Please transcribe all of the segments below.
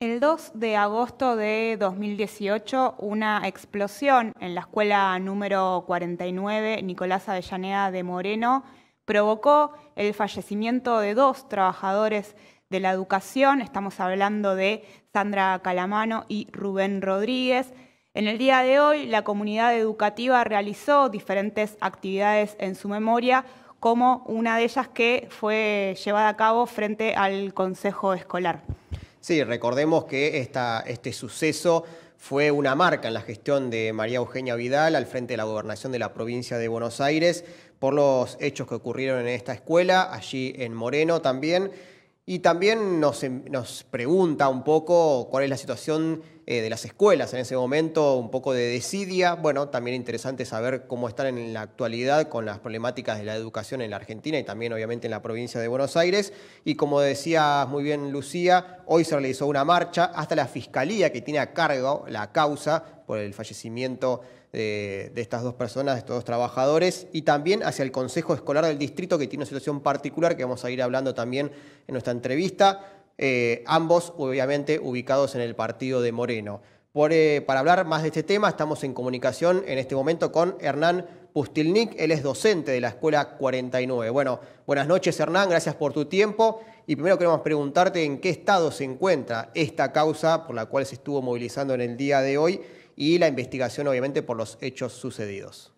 El 2 de agosto de 2018, una explosión en la escuela número 49, Nicolás Avellaneda de Moreno, provocó el fallecimiento de 2 trabajadores de la educación. Estamos hablando de Sandra Calamano y Rubén Rodríguez. En el día de hoy, la comunidad educativa realizó diferentes actividades en su memoria, como una de ellas que fue llevada a cabo frente al Consejo Escolar. Sí, recordemos que este suceso fue una marca en la gestión de María Eugenia Vidal al frente de la gobernación de la provincia de Buenos Aires por los hechos que ocurrieron en esta escuela, allí en Moreno también. Y también nos pregunta un poco cuál es la situación de las escuelas en ese momento, un poco de desidia. Bueno, también interesante saber cómo están en la actualidad con las problemáticas de la educación en la Argentina y también obviamente en la provincia de Buenos Aires. Y como decía muy bien Lucía, hoy se realizó una marcha hasta la Fiscalía que tiene a cargo la causa por el fallecimiento de estas 2 personas, de estos 2 trabajadores, y también hacia el Consejo Escolar del Distrito, que tiene una situación particular que vamos a ir hablando también en nuestra entrevista, ambos obviamente ubicados en el partido de Moreno. Para hablar más de este tema, estamos en comunicación en este momento con Hernán Pustilnik, él es docente de la Escuela 49. Bueno, buenas noches Hernán, gracias por tu tiempo. Y primero queremos preguntarte en qué estado se encuentra esta causa por la cual se estuvo movilizando en el día de hoy y la investigación obviamente por los hechos sucedidos.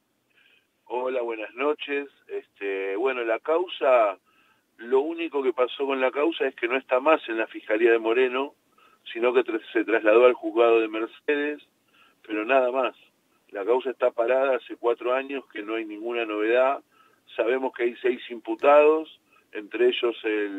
Hola, buenas noches. Bueno, la causa, lo único que pasó con la causa es que no está más en la Fiscalía de Moreno, sino que se trasladó al juzgado de Mercedes, pero nada más. La causa está parada hace 4 años, que no hay ninguna novedad. Sabemos que hay 6 imputados, entre ellos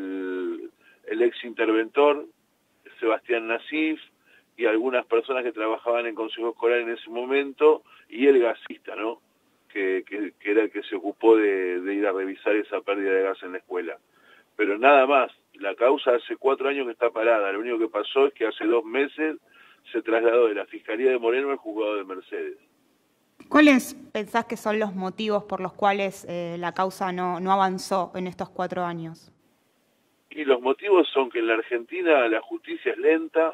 el ex interventor, Sebastián Nasif, y algunas personas que trabajaban en Consejo Escolar en ese momento, y el gasista, ¿no? Que era el que se ocupó de ir a revisar esa pérdida de gas en la escuela. Pero nada más, la causa hace 4 años que está parada. Lo único que pasó es que hace 2 meses se trasladó de la Fiscalía de Moreno al juzgado de Mercedes. ¿Cuáles pensás que son los motivos por los cuales la causa no avanzó en estos 4 años? Y los motivos son que en la Argentina la justicia es lenta,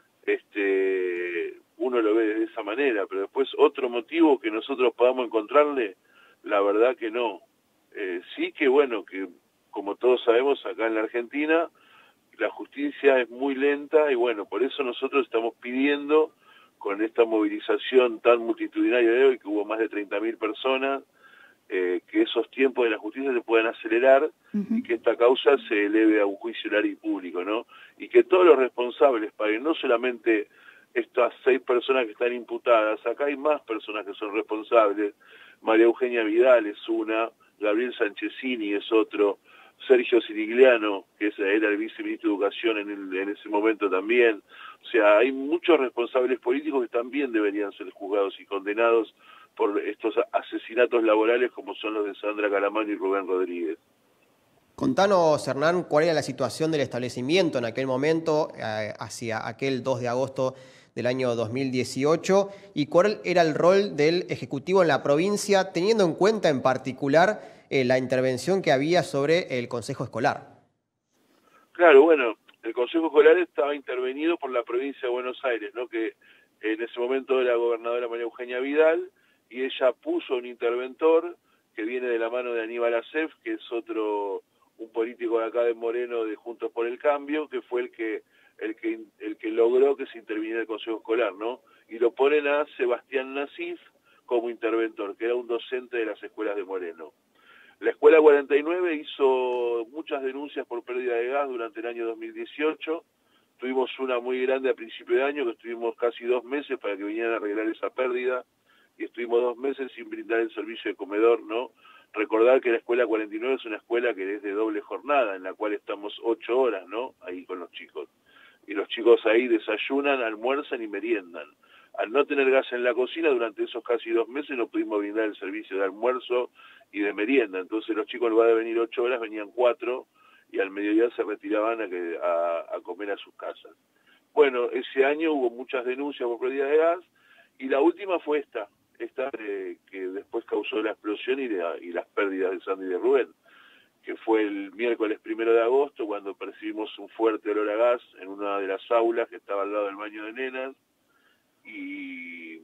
uno lo ve de esa manera, pero después otro motivo que nosotros podamos encontrarle, la verdad que no. Sí que bueno, que como todos sabemos acá en la Argentina, la justicia es muy lenta y bueno, por eso nosotros estamos pidiendo con esta movilización tan multitudinaria de hoy, que hubo más de 30.000 personas, que esos tiempos de la justicia se puedan acelerar y que esta causa se eleve a un juicio oral y público, ¿no? Y que todos los responsables paguen, no solamente estas 6 personas que están imputadas, acá hay más personas que son responsables. María Eugenia Vidal es una, Gabriel Sanchezini es otro, Sergio Sirigliano, que era el viceministro de Educación en ese momento también. O sea, hay muchos responsables políticos que también deberían ser juzgados y condenados por estos asesinatos laborales como son los de Sandra Calamano y Rubén Rodríguez. Contanos, Hernán, cuál era la situación del establecimiento en aquel momento, hacia aquel 2 de agosto del año 2018, y cuál era el rol del Ejecutivo en la provincia, teniendo en cuenta en particular la intervención que había sobre el Consejo Escolar. Claro, bueno, el Consejo Escolar estaba intervenido por la provincia de Buenos Aires, ¿no? Que en ese momento era la gobernadora María Eugenia Vidal, y ella puso un interventor que viene de la mano de Aníbal Acef, que es un político de acá de Moreno de Juntos por el Cambio, que fue el que logró que se interviniera el Consejo Escolar, ¿no? Y lo ponen a Sebastián Nasif como interventor, que era un docente de las escuelas de Moreno. La Escuela 49 hizo muchas denuncias por pérdida de gas durante el año 2018. Tuvimos una muy grande a principio de año, que estuvimos casi 2 meses para que vinieran a arreglar esa pérdida, y estuvimos 2 meses sin brindar el servicio de comedor, ¿no? Recordar que la Escuela 49 es una escuela que es de doble jornada, en la cual estamos 8 horas, ¿no? Ahí con los chicos. Y los chicos ahí desayunan, almuerzan y meriendan. Al no tener gas en la cocina, durante esos casi 2 meses no pudimos brindar el servicio de almuerzo y de merienda. Entonces los chicos, en lugar de venir 8 horas, venían 4, y al mediodía se retiraban a comer a sus casas. Bueno, ese año hubo muchas denuncias por pérdida de gas, y la última fue esta que después causó la explosión y las pérdidas de Sandy y de Rubén. que fue el miércoles 1 de agosto, cuando percibimos un fuerte olor a gas en una de las aulas que estaba al lado del baño de nenas, y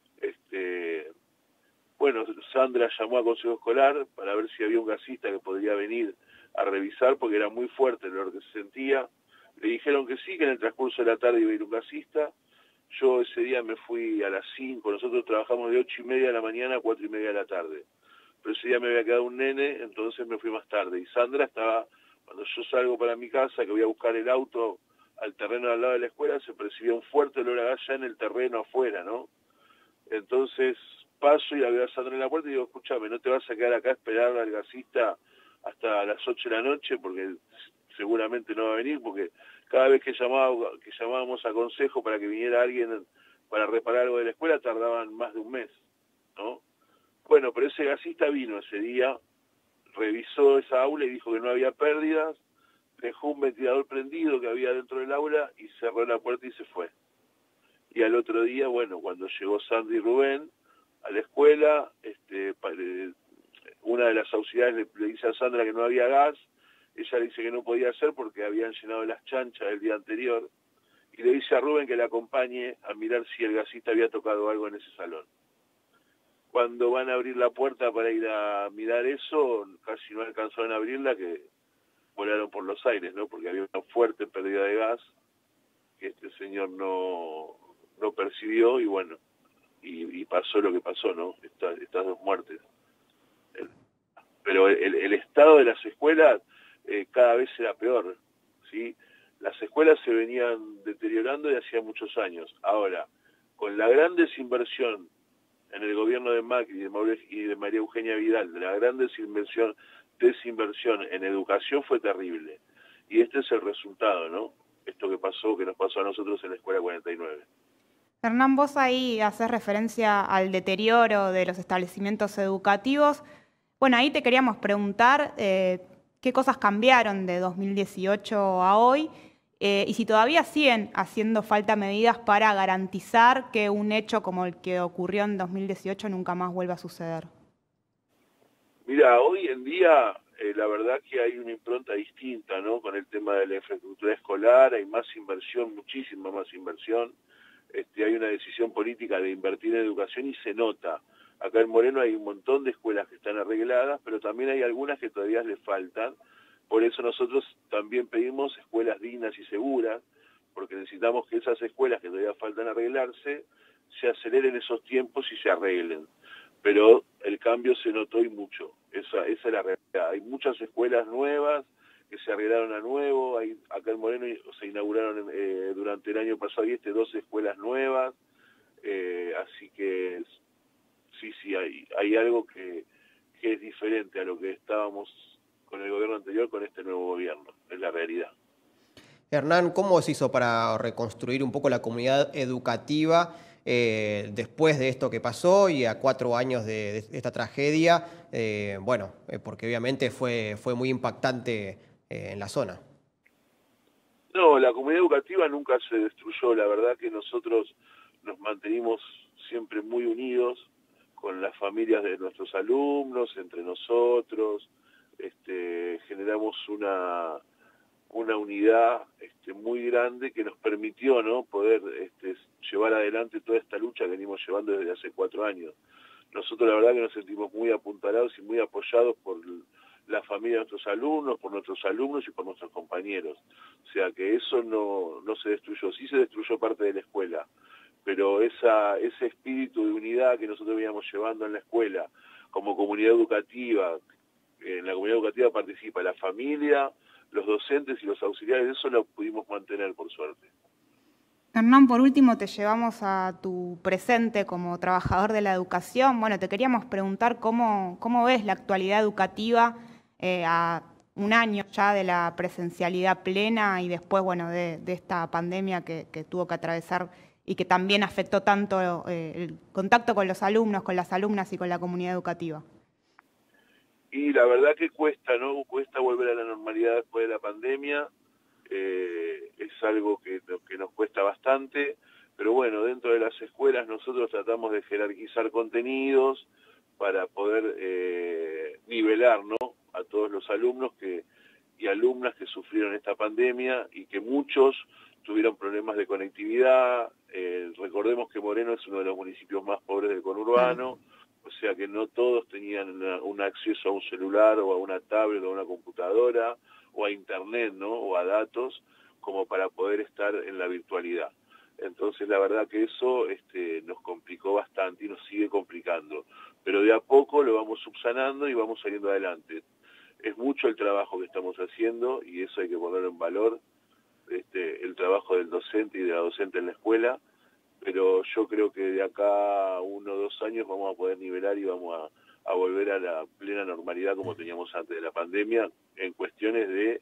bueno, Sandra llamó a Consejo Escolar para ver si había un gasista que podría venir a revisar, porque era muy fuerte el olor que se sentía. Le dijeron que sí, que en el transcurso de la tarde iba a ir un gasista. Yo ese día me fui a las 5, nosotros trabajamos de 8:30 de la mañana a 4:30 de la tarde. Pero ese día me había quedado un nene, entonces me fui más tarde. Y Sandra estaba, cuando yo salgo para mi casa, que voy a buscar el auto al terreno al lado de la escuela, se percibía un fuerte olor a gas ya en el terreno afuera, ¿no? Entonces paso y la veo a Sandra en la puerta y digo, escúchame, ¿no te vas a quedar acá a esperar al gasista hasta las 8 de la noche? Porque seguramente no va a venir, porque cada vez que llamábamos a Consejo para que viniera alguien para reparar algo de la escuela, tardaban más de un mes, ¿no? Bueno, pero ese gasista vino ese día, revisó esa aula y dijo que no había pérdidas, dejó un ventilador prendido que había dentro del aula y cerró la puerta y se fue. Y al otro día, bueno, cuando llegó Sandy y Rubén a la escuela, una de las auxiliares le dice a Sandra que no había gas, ella le dice que no podía hacer porque habían llenado las chanchas el día anterior, y le dice a Rubén que la acompañe a mirar si el gasista había tocado algo en ese salón. Cuando van a abrir la puerta para ir a mirar eso, casi no alcanzaron a abrirla, que volaron por los aires, ¿no? Porque había una fuerte pérdida de gas que este señor no percibió, y bueno, y pasó lo que pasó, ¿no? Estas dos muertes. Pero el estado de las escuelas cada vez era peor, ¿sí? Las escuelas se venían deteriorando desde hacía muchos años. Ahora, con la gran desinversión en el gobierno de Macri y de María Eugenia Vidal, de la gran desinversión en educación, fue terrible. Y este es el resultado, ¿no? Esto que nos pasó a nosotros en la Escuela 49. Hernán, vos ahí haces referencia al deterioro de los establecimientos educativos. Bueno, ahí te queríamos preguntar qué cosas cambiaron de 2018 a hoy y si todavía siguen haciendo falta medidas para garantizar que un hecho como el que ocurrió en 2018 nunca más vuelva a suceder. Mira, hoy en día la verdad que hay una impronta distinta, ¿no? Con el tema de la infraestructura escolar, hay más inversión, muchísima más inversión. Hay una decisión política de invertir en educación y se nota. Acá en Moreno hay un montón de escuelas que están arregladas, pero también hay algunas que todavía le faltan. Por eso nosotros también pedimos escuelas dignas y seguras, porque necesitamos que esas escuelas que todavía faltan arreglarse, se aceleren esos tiempos y se arreglen. Pero el cambio se notó y mucho. Esa es la realidad. Hay muchas escuelas nuevas que se arreglaron a nuevo. Acá en Moreno se inauguraron durante el año pasado 2 escuelas nuevas. Así que sí, hay algo que es diferente a lo que estábamos con el gobierno anterior, con este nuevo gobierno. Es la realidad. Hernán, ¿cómo se hizo para reconstruir un poco la comunidad educativa después de esto que pasó y a 4 años de esta tragedia? Porque obviamente fue muy impactante en la zona. No, la comunidad educativa nunca se destruyó. La verdad que nosotros nos mantenimos siempre muy unidos con las familias de nuestros alumnos, entre nosotros. Generamos una unidad muy grande que nos permitió, ¿no?, poder llevar adelante toda esta lucha que venimos llevando desde hace 4 años. Nosotros la verdad que nos sentimos muy apuntalados y muy apoyados por la familia de nuestros alumnos, por nuestros alumnos y por nuestros compañeros. O sea que eso no se destruyó. Sí se destruyó parte de la escuela, pero ese espíritu de unidad que nosotros veníamos llevando en la escuela como comunidad educativa, en la comunidad educativa participa la familia, los docentes y los auxiliares, eso lo pudimos mantener por suerte. Hernán, por último te llevamos a tu presente como trabajador de la educación. Bueno, te queríamos preguntar cómo ves la actualidad educativa a un año ya de la presencialidad plena y después, bueno, de esta pandemia que tuvo que atravesar y que también afectó tanto el contacto con los alumnos, con las alumnas y con la comunidad educativa. Y la verdad que cuesta, ¿no? Cuesta volver a la normalidad después de la pandemia. Es algo que nos cuesta bastante, pero bueno, dentro de las escuelas nosotros tratamos de jerarquizar contenidos para poder nivelar, ¿no?, a todos los alumnos y alumnas que sufrieron esta pandemia y que muchos tuvieron problemas de conectividad. Recordemos que Moreno es uno de los municipios más pobres del conurbano, o sea que no todos tenían un acceso a un celular o a una tablet o a una computadora o a internet, ¿no? O a datos como para poder estar en la virtualidad. Entonces la verdad que eso nos complicó bastante y nos sigue complicando, pero de a poco lo vamos subsanando y vamos saliendo adelante. Es mucho el trabajo que estamos haciendo y eso hay que ponerlo en valor, el trabajo del docente y de la docente en la escuela, pero yo creo que de acá a 1 o 2 años vamos a poder nivelar y vamos a volver a la plena normalidad como teníamos antes de la pandemia en cuestiones de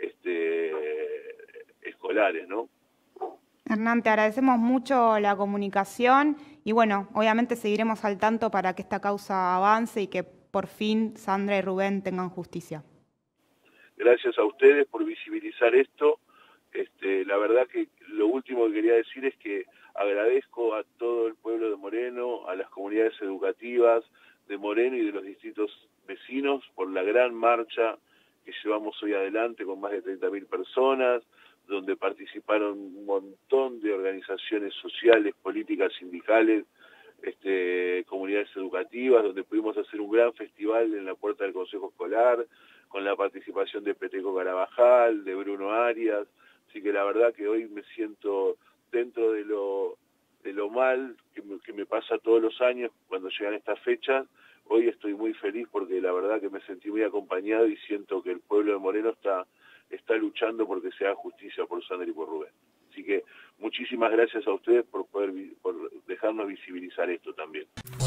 escolares, ¿no? Hernán, te agradecemos mucho la comunicación y bueno, obviamente seguiremos al tanto para que esta causa avance y que por fin Sandra y Rubén tengan justicia. Gracias a ustedes por visibilizar esto. La verdad que lo último que quería decir es que agradezco a todo el pueblo de Moreno, a las comunidades educativas de Moreno y de los distritos vecinos por la gran marcha que llevamos hoy adelante con más de 30.000 personas, donde participaron un montón de organizaciones sociales, políticas, sindicales, comunidades educativas, donde pudimos hacer un gran festival en la puerta del Consejo Escolar, con la participación de Peteco Carabajal, de Bruno Arias, así que la verdad que hoy me siento dentro de lo mal que me pasa todos los años cuando llegan estas fechas. Hoy estoy muy feliz porque la verdad que me sentí muy acompañado y siento que el pueblo de Moreno está luchando porque se haga justicia por Sandra y por Rubén. Así que muchísimas gracias a ustedes por dejarnos visibilizar esto también.